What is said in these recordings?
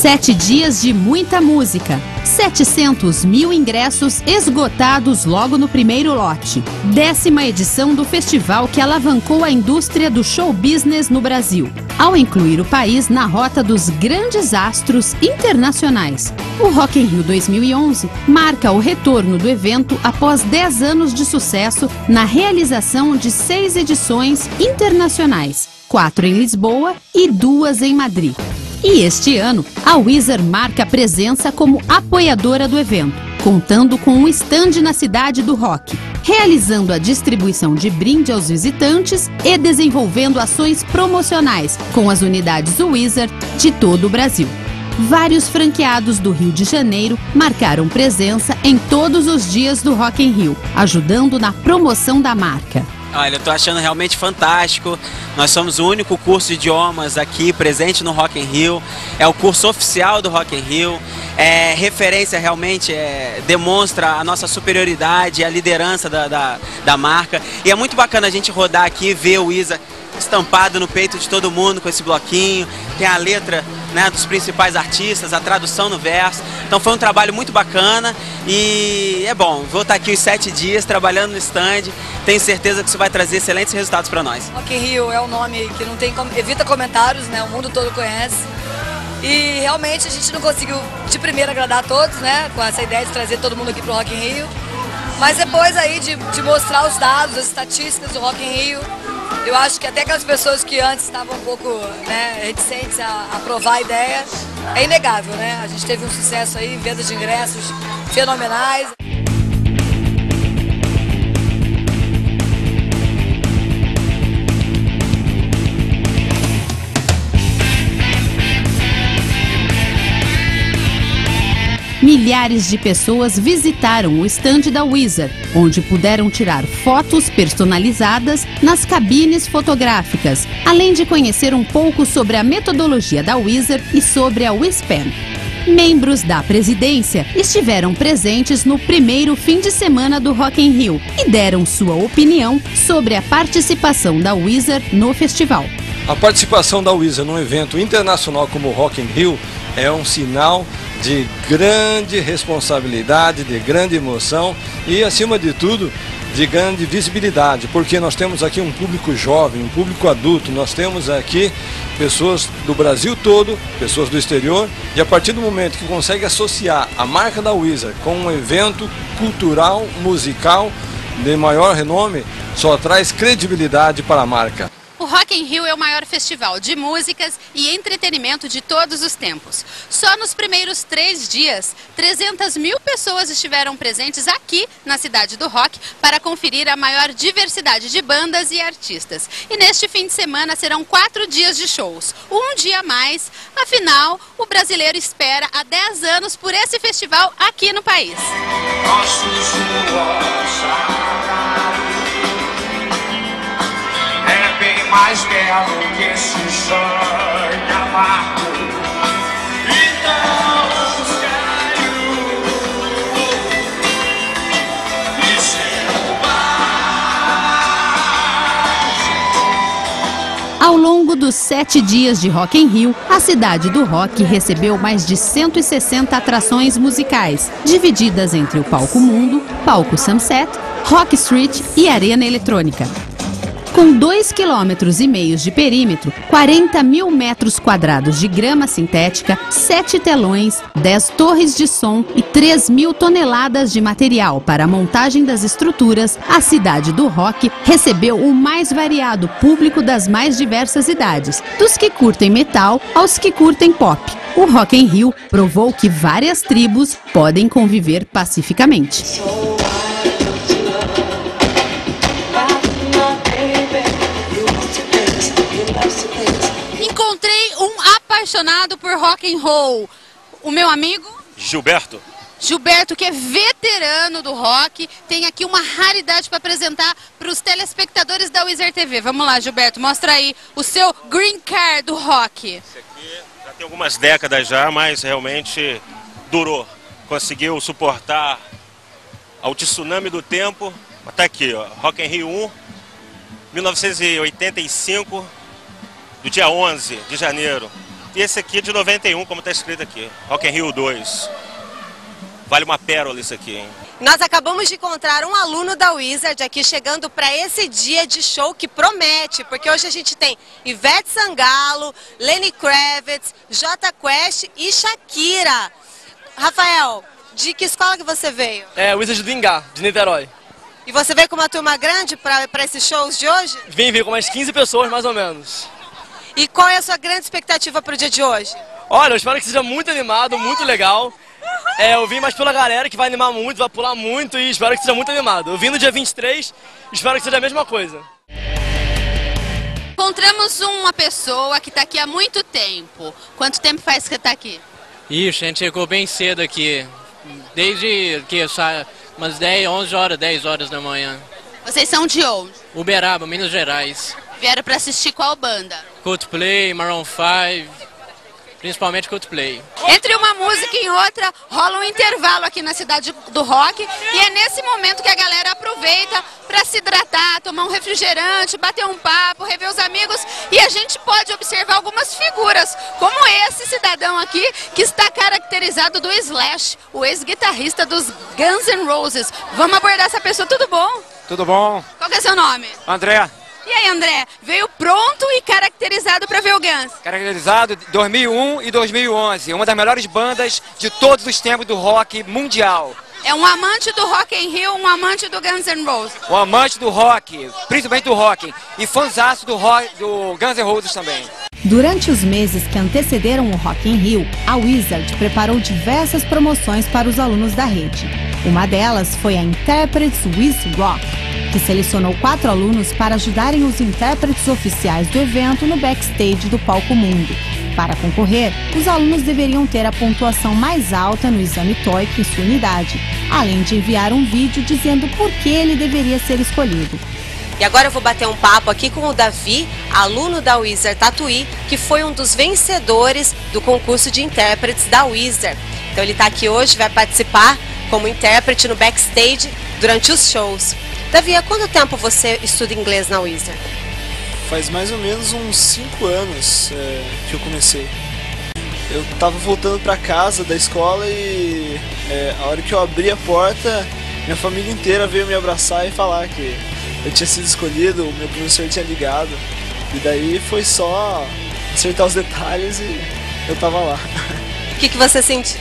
7 dias de muita música. 700 mil ingressos esgotados logo no primeiro lote. 10ª edição do festival que alavancou a indústria do show business no Brasil, ao incluir o país na rota dos grandes astros internacionais. O Rock in Rio 2011 marca o retorno do evento após 10 anos de sucesso na realização de 6 edições internacionais, 4 em Lisboa e 2 em Madrid. E este ano, a Weezer marca presença como apoiadora do evento, contando com um stand na cidade do rock, realizando a distribuição de brinde aos visitantes e desenvolvendo ações promocionais com as unidades Weezer de todo o Brasil. Vários franqueados do Rio de Janeiro marcaram presença em todos os dias do Rock in Rio, ajudando na promoção da marca. Olha, eu tô achando realmente fantástico. Nós somos o único curso de idiomas aqui presente no Rock in Rio. É o curso oficial do Rock in Rio. É referência realmente, demonstra a nossa superioridade, a liderança da marca. E é muito bacana a gente rodar aqui e ver o Weezer estampado no peito de todo mundo com esse bloquinho. Tem a letra, né, dos principais artistas, a tradução no verso. Então foi um trabalho muito bacana e é bom. Vou estar aqui os 7 dias trabalhando no stand. Tenho certeza que isso vai trazer excelentes resultados para nós. Rock in Rio é um nome que não tem evita comentários, né? O mundo todo conhece. E realmente a gente não conseguiu de primeira agradar a todos, né? Com essa ideia de trazer todo mundo aqui pro Rock in Rio. Mas depois aí de mostrar os dados, as estatísticas do Rock in Rio, eu acho que até aquelas pessoas que antes estavam um pouco, né, reticentes a aprovar a ideia, é inegável, né? A gente teve um sucesso aí, vendas de ingressos fenomenais. Milhares de pessoas visitaram o estande da Weezer, onde puderam tirar fotos personalizadas nas cabines fotográficas, além de conhecer um pouco sobre a metodologia da Weezer e sobre a WeSpan. Membros da presidência estiveram presentes no primeiro fim de semana do Rock in Rio e deram sua opinião sobre a participação da Weezer no festival. A participação da Weezer num evento internacional como o Rock in Rio é um sinal de grande responsabilidade, de grande emoção e, acima de tudo, de grande visibilidade, porque nós temos aqui um público jovem, um público adulto, nós temos aqui pessoas do Brasil todo, pessoas do exterior, e a partir do momento que consegue associar a marca da Weezer com um evento cultural, musical de maior renome, só traz credibilidade para a marca. O Rock in Rio é o maior festival de músicas e entretenimento de todos os tempos. Só nos primeiros 3 dias, 300 mil pessoas estiveram presentes aqui na cidade do rock para conferir a maior diversidade de bandas e artistas. E neste fim de semana serão 4 dias de shows, um dia a mais. Afinal, o brasileiro espera há 10 anos por esse festival aqui no país. Mais belo que esse sonho amargo. Então caiu e Ao longo dos 7 dias de Rock in Rio, a cidade do rock recebeu mais de 160 atrações musicais, divididas entre o Palco Mundo, Palco Sunset, Rock Street e Arena Eletrônica. Com 2,5 km de perímetro, 40 mil metros quadrados de grama sintética, 7 telões, 10 torres de som e 3 mil toneladas de material para a montagem das estruturas, a cidade do rock recebeu o mais variado público das mais diversas idades, dos que curtem metal aos que curtem pop. O Rock in Rio provou que várias tribos podem conviver pacificamente. Encontrei um apaixonado por rock and roll, o meu amigo Gilberto. Gilberto, que é veterano do rock, tem aqui uma raridade para apresentar para os telespectadores da Weezer TV. Vamos lá, Gilberto, mostra aí o seu green card do rock. Esse aqui já tem algumas décadas já, mas realmente durou. Conseguiu suportar ao tsunami do tempo. Tá aqui, ó, Rock in Rio 1, 1985, do dia 11 de janeiro. E esse aqui é de 91, como está escrito aqui. Rock in Rio 2. Vale uma pérola isso aqui, hein? Nós acabamos de encontrar um aluno da Wizard aqui chegando para esse dia de show que promete, porque hoje a gente tem Ivete Sangalo, Lenny Kravitz, Jota Quest e Shakira. Rafael, de que escola que você veio? Wizard do Ingá, de Niterói. E você veio com uma turma grande para esses shows de hoje? Vim com umas 15 pessoas, mais ou menos. E qual é a sua grande expectativa para o dia de hoje? Olha, eu espero que seja muito animado, muito legal. Eu vim mais pela galera que vai animar muito, vai pular muito e espero que seja muito animado. Eu vim no dia 23 e espero que seja a mesma coisa. Encontramos uma pessoa que está aqui há muito tempo. Quanto tempo faz que está aqui? Ixi, a gente chegou bem cedo aqui. Desde que umas 10, 11 horas, 10 horas da manhã. Vocês são de onde? Uberaba, Minas Gerais. Vieram para assistir qual banda? Coldplay, Maroon 5, principalmente Coldplay. Entre uma música e outra, rola um intervalo aqui na cidade do rock e é nesse momento que a galera aproveita para se hidratar, tomar um refrigerante, bater um papo, rever os amigos e a gente pode observar algumas figuras, como esse cidadão aqui que está caracterizado do Slash, o ex-guitarrista dos Guns N' Roses. Vamos abordar essa pessoa, tudo bom? Tudo bom? Qual que é seu nome? André. E aí, André, veio pronto e caracterizado para ver o Guns? Caracterizado 2001 e 2011, uma das melhores bandas de todos os tempos do rock mundial. É um amante do Rock in Rio, um amante do Guns N' Roses. Um amante do rock, principalmente do rock, e fãzaço do Guns N' Roses também. Durante os meses que antecederam o Rock in Rio, a Wizard preparou diversas promoções para os alunos da rede. Uma delas foi a Interprets with Rock, que selecionou 4 alunos para ajudarem os intérpretes oficiais do evento no backstage do Palco Mundo. Para concorrer, os alunos deveriam ter a pontuação mais alta no exame TOEIC em sua unidade, além de enviar um vídeo dizendo por que ele deveria ser escolhido. E agora eu vou bater um papo aqui com o Davi, aluno da Wizard Tatuí, que foi um dos vencedores do concurso de intérpretes da Wizard. Então ele está aqui hoje, vai participar como intérprete no backstage durante os shows. Davi, há quanto tempo você estuda inglês na Wizard? Faz mais ou menos uns 5 anos que eu comecei. Eu estava voltando para casa da escola e a hora que eu abri a porta, minha família inteira veio me abraçar e falar que eu tinha sido escolhido, o meu professor tinha ligado. E daí foi só acertar os detalhes e eu tava lá. O que você sentiu?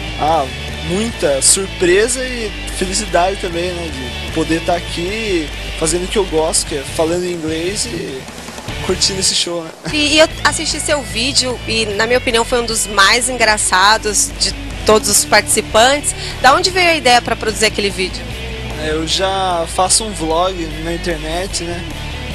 Muita surpresa e felicidade também, né? De poder estar aqui fazendo o que eu gosto, que é falando inglês e curtindo esse show, né? E eu assisti seu vídeo e, na minha opinião, foi um dos mais engraçados de todos os participantes. Da onde veio a ideia para produzir aquele vídeo? Eu já faço um vlog na internet, né?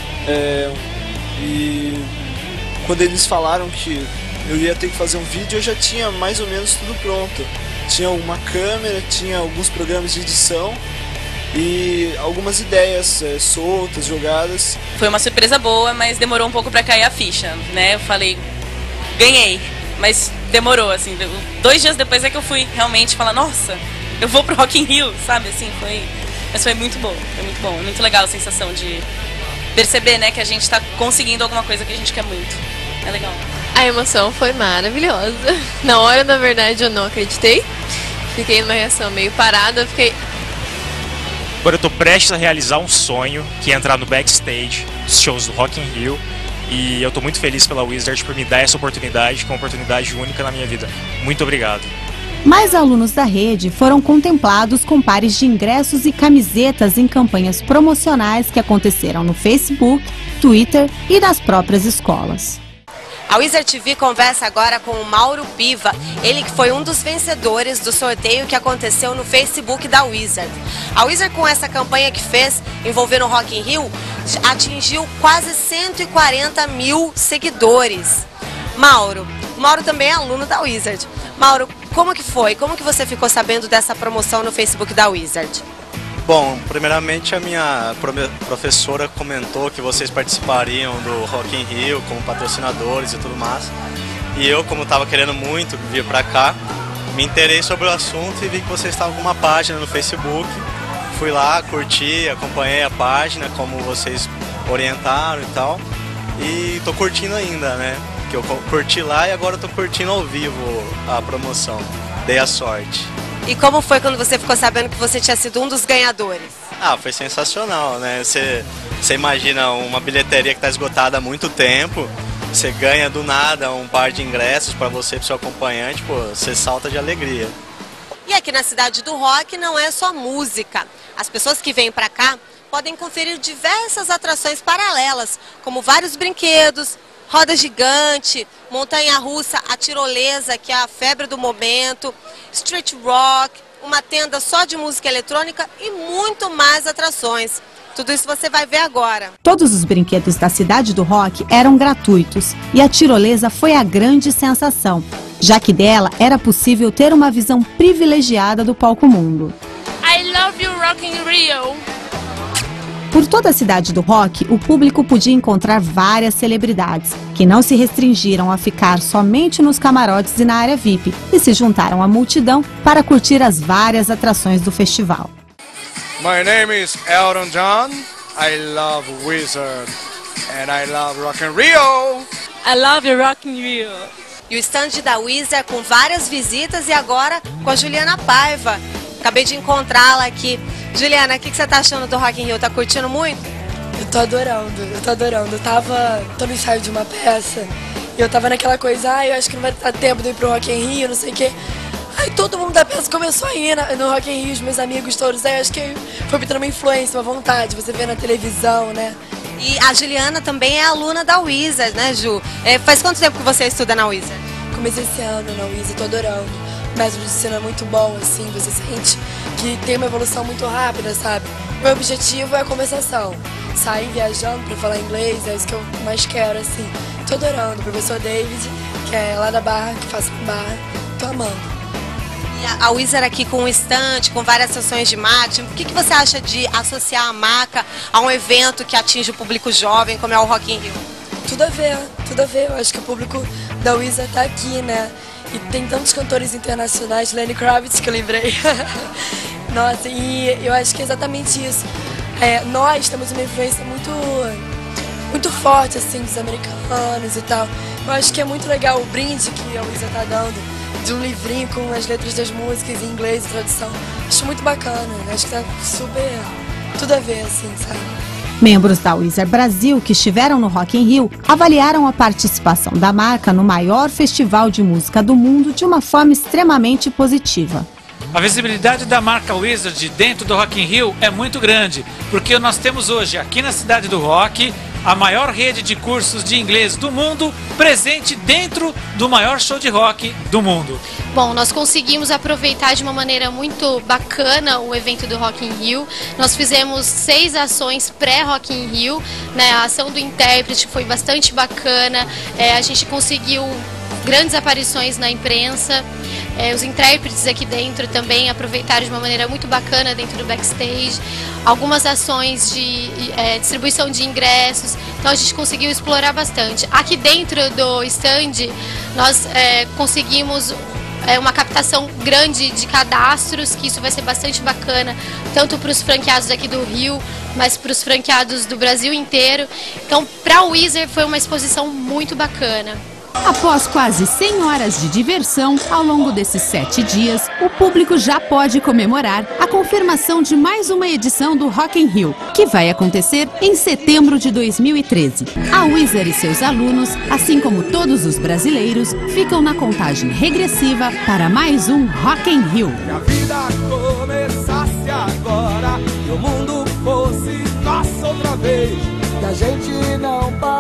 E quando eles falaram que eu ia ter que fazer um vídeo, eu já tinha mais ou menos tudo pronto. Tinha uma câmera, tinha alguns programas de edição e algumas ideias soltas, jogadas. Foi uma surpresa boa, mas demorou um pouco para cair a ficha, né? Eu falei, ganhei, mas demorou, assim. 2 dias depois é que eu fui realmente falar, nossa, eu vou pro Rock in Rio, sabe? Assim, mas foi muito bom, muito legal a sensação de perceber, né, que a gente tá conseguindo alguma coisa que a gente quer muito. É legal. A emoção foi maravilhosa. Na hora, na verdade, eu não acreditei. Fiquei numa reação meio parada, Agora eu tô prestes a realizar um sonho, que é entrar no backstage dos shows do Rock in Rio. E eu tô muito feliz pela Wizard por me dar essa oportunidade, que é uma oportunidade única na minha vida. Muito obrigado. Mais alunos da rede foram contemplados com pares de ingressos e camisetas em campanhas promocionais que aconteceram no Facebook, Twitter e nas próprias escolas. A Wizard TV conversa agora com o Mauro Piva, ele que foi um dos vencedores do sorteio que aconteceu no Facebook da Wizard. A Wizard, com essa campanha que fez envolvendo o Rock in Rio, atingiu quase 140 mil seguidores. O Mauro também é aluno da Wizard. Mauro, como que foi? Como que você ficou sabendo dessa promoção no Facebook da Wizard? Bom, primeiramente a minha professora comentou que vocês participariam do Rock in Rio como patrocinadores e tudo mais. E eu, como estava querendo muito vir para cá, me interessei sobre o assunto e vi que vocês estavam com uma página no Facebook. Fui lá, curti, acompanhei a página, como vocês orientaram e tal. E tô curtindo ainda, né? que eu curti lá e agora eu tô curtindo ao vivo a promoção. Dei a sorte. E como foi quando você ficou sabendo que você tinha sido um dos ganhadores? Ah, foi sensacional, né? Você imagina uma bilheteria que está esgotada há muito tempo, você ganha do nada um par de ingressos para você e para seu acompanhante, pô, você salta de alegria. E aqui na Cidade do Rock não é só música. As pessoas que vêm para cá podem conferir diversas atrações paralelas, como vários brinquedos, roda gigante, montanha-russa, a tirolesa, que é a febre do momento, street rock, uma tenda só de música eletrônica e muito mais atrações. Tudo isso você vai ver agora. Todos os brinquedos da Cidade do Rock eram gratuitos e a tirolesa foi a grande sensação, já que dela era possível ter uma visão privilegiada do palco mundo. I love you, Rock in Rio! Por toda a Cidade do Rock, o público podia encontrar várias celebridades, que não se restringiram a ficar somente nos camarotes e na área VIP, e se juntaram à multidão para curtir as várias atrações do festival. My name is Elton John. I love Wizard. And I love Rock in Rio. I love you, Rock in Rio. E o stand da Wizard com várias visitas e agora com a Juliana Paiva. Acabei de encontrá-la aqui. Juliana, o que você tá achando do Rock in Rio? Tá curtindo muito? Eu tô adorando. Tô no ensaio de uma peça e eu tava naquela coisa, eu acho que não vai dar tempo de ir pro Rock in Rio, não sei o quê. Aí todo mundo da peça começou a ir no Rock in Rio, os meus amigos todos, aí acho que foi me dando uma influência, uma vontade, você vê na televisão, né? E a Juliana também é aluna da Wizard, né, Ju? Faz quanto tempo que você estuda na Wizard? Comecei esse ano na Wizard, tô adorando. O método de ensino é muito bom, assim, você sente que tem uma evolução muito rápida, sabe? Meu objetivo é a conversação, sair viajando pra falar inglês, é isso que eu mais quero, assim. Tô adorando, o professor David, que é lá da Barra, que faz Barra, tô amando. E a Wizard aqui com um stand, com várias sessões de marketing, o que você acha de associar a marca a um evento que atinge o público jovem, como é o Rock in Rio? Tudo a ver, eu acho que o público da Wizard tá aqui, né? E tem tantos cantores internacionais, Lenny Kravitz, que eu lembrei. Nossa, e eu acho que é exatamente isso. Nós temos uma influência muito forte, assim, dos americanos e tal. Eu acho que é muito legal o brinde que a Wizard tá dando, de um livrinho com as letras das músicas em inglês e tradução. Acho muito bacana, acho que tá super tudo a ver, assim, sabe? Membros da Wizard Brasil que estiveram no Rock in Rio avaliaram a participação da marca no maior festival de música do mundo de uma forma extremamente positiva. A visibilidade da marca Wizard dentro do Rock in Rio é muito grande, porque nós temos hoje aqui na Cidade do Rock a maior rede de cursos de inglês do mundo presente dentro do maior show de rock do mundo. Bom, nós conseguimos aproveitar de uma maneira muito bacana o evento do Rock in Rio. Nós fizemos 6 ações pré-Rock in Rio, né? A ação do intérprete foi bastante bacana, a gente conseguiu grandes aparições na imprensa. Os intérpretes aqui dentro também aproveitaram de uma maneira muito bacana dentro do backstage. Algumas ações de distribuição de ingressos, então a gente conseguiu explorar bastante. Aqui dentro do stand nós conseguimos uma captação grande de cadastros, que isso vai ser bastante bacana, tanto para os franqueados aqui do Rio, mas para os franqueados do Brasil inteiro. Então, para o Wizard foi uma exposição muito bacana. Após quase 100 horas de diversão, ao longo desses 7 dias, o público já pode comemorar a confirmação de mais uma edição do Rock in Rio, que vai acontecer em setembro de 2013. A Wizard e seus alunos, assim como todos os brasileiros, ficam na contagem regressiva para mais um Rock in Rio. Que a vida começasse agora e o mundo fosse nosso outra vez, e a gente não para.